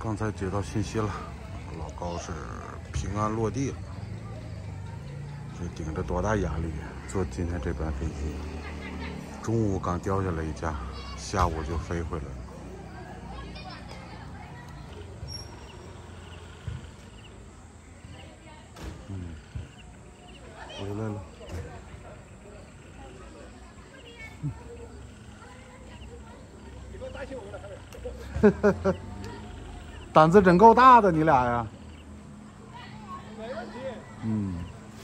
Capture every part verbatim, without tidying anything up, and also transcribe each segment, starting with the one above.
刚才接到信息了，老高是平安落地了。这顶着多大压力坐今天这班飞机？中午刚掉下来一架，下午就飞回来了。嗯，回来了。嗯。你不担心我们了？呵呵呵。 胆子真够大的，你俩呀。 没问题。 嗯。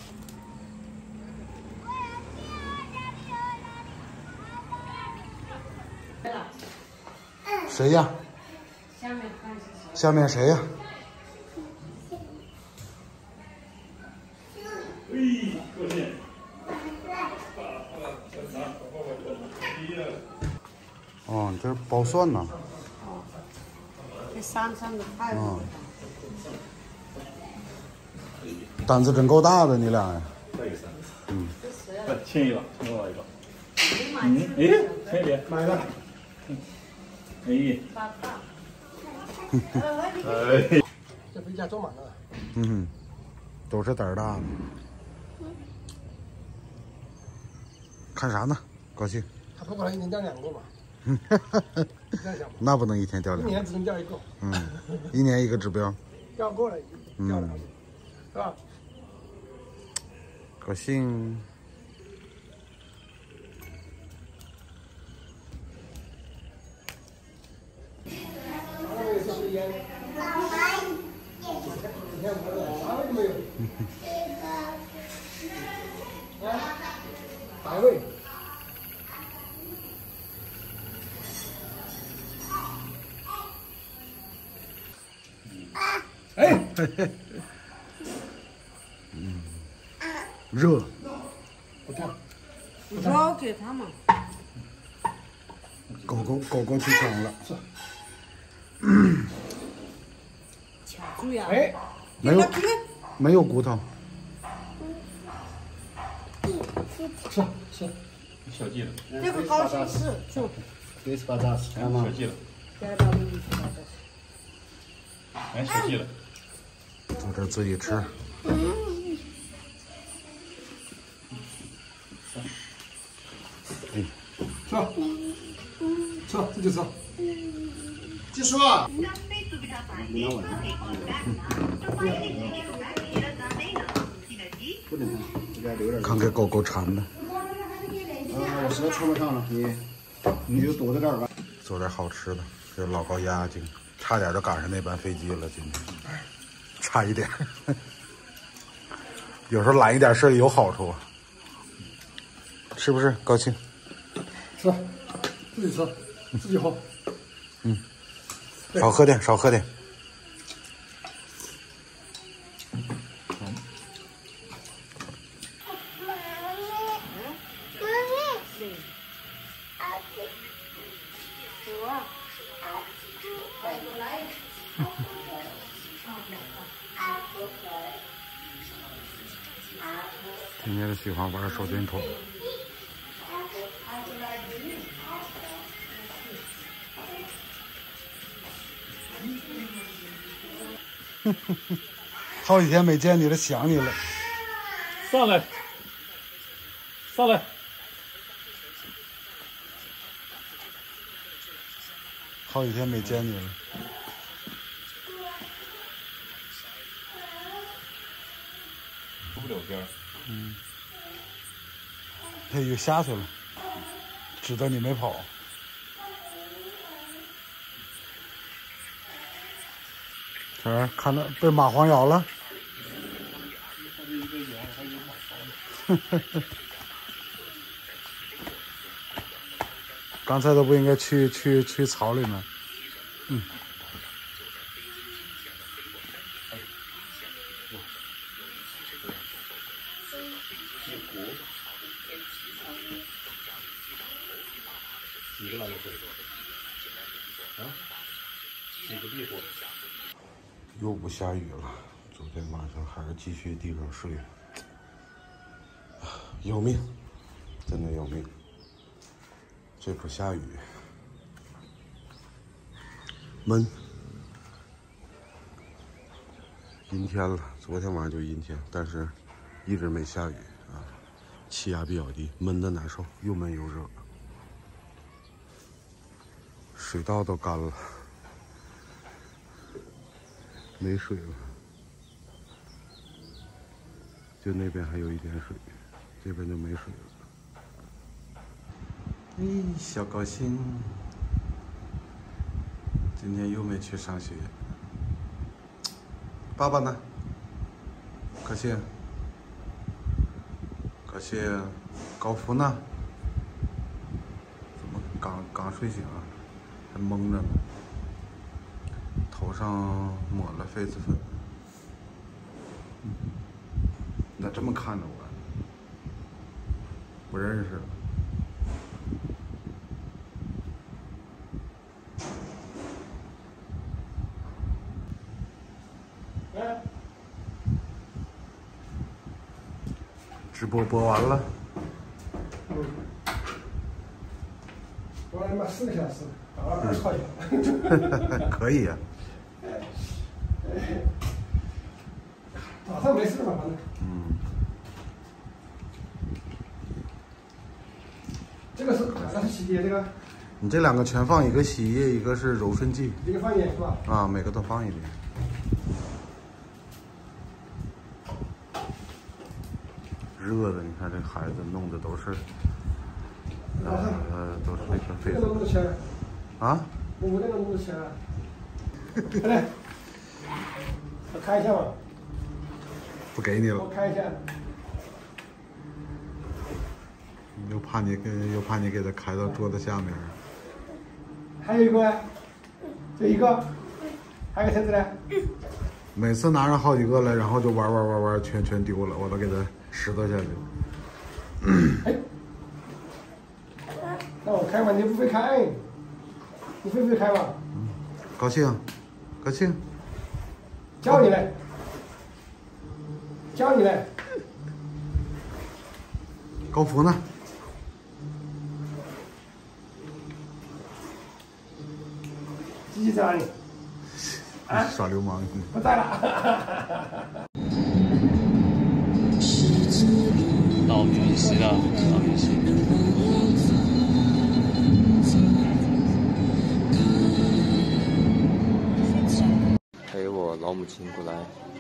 谁呀？ 下面看是谁？ 下面谁呀？ 哎，过去。 哦，你这包蒜呢？ 这山上的太多了。 胆子真够大的，你俩呀。嗯。 来，亲一个，亲我一个。嗯，哎，亲一点。买了。哎。爸爸。哎。这飞机装满了。 嗯哼，都是胆儿大的。看啥呢？高兴。 他不可能一天掉两个嘛。 那不能一天掉两个， 一年只能掉一个。 嗯，一年一个指标。 掉过了，掉了，是吧？ 高兴。 排位。 哎， 嗯，热。 不烫。 烧给他们。 狗狗狗狗去抢了。 卡住呀！ 哎， 没有没有骨头。 吃吃。小鸡了。 这个高兴是就。 这是巴扎斯，看吗？小鸡了。 该到你去了。 哎，小鸡了。 做点自己吃。 嗯，吃，吃，自己吃。继续啊！ 看给狗狗馋的。 呃，我实在吃不上了，你你就躲在这儿吧。 做点好吃的，这老高压惊，差点就赶上那班飞机了，今天。 差一点，有时候懒一点事有好处，是不是？高兴， 吃，自己吃，自己喝。 嗯，少喝点，少喝点。今天喜欢玩手电筒。好几天没见你了，想你了。 上来，上来。 好几天没见你了。 出不了边儿。 嗯。他又下去了，知道你没跑。这儿看到被蚂蟥咬了。刚才都不应该去去去草里面。嗯。 几个来着？啊？几个壁虎？ 又不下雨了，昨天晚上还是继续地上睡。有命，真的有命。这不下雨，闷， 阴天了，昨天晚上就阴天，但是一直没下雨啊，气压比较低，闷得难受，又闷又热。水稻都干了，没水了，就那边还有一点水，这边就没水了。哎，小高兴，今天又没去上学。爸爸呢？高兴，高兴，高福呢？怎么刚刚睡醒啊？还蒙着呢，头上抹了痱子粉。你咋这么看着我？不认识。直播播完了。 嗯。我他妈四个小时，搞了二十块钱。 可以呀、 啊。早上没事嘛，反正。嗯。这个是哪个是洗洁这个？ 你这两个全放一个洗衣液，一个是柔顺剂。 一个放一点是吧？ 啊，每个都放一点。热的，你看这孩子弄的都是，呃，都是那个痱子。 这个多少钱？ 啊？ 我这个多少钱啊？来，我开一下吧。 不给你了。 我开一下。 又怕你给，又怕你给他开到桌子下面。 还有一个，这一个，还有个车子呢。 每次拿上好几个来，然后就玩玩玩玩，全全丢了，我都给他拾掇下去。 哎，那我开吧，你不会开，你会不会开吧？ 嗯，高兴，高兴。 教你嘞，教你嘞。 高福呢？ 继续在哪里？ 啊，耍流氓！ 不在了。 老明星啊，老明星。 陪我老母亲过来，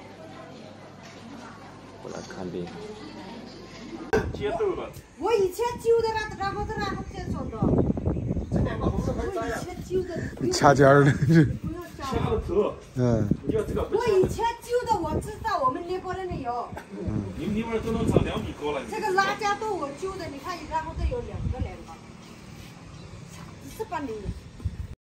过来看病。 接豆了。 我以前揪的那，然后然后再说的。 这两个红的可以摘呀。 我以前揪的。 掐尖儿的这。 切个头。 嗯。 要这个。 我以前揪的，我知道我们那边那里有。 嗯。 你们那边都能长两米高了。 这个辣椒豆我揪的，你看，然后这有两个两个，是吧你？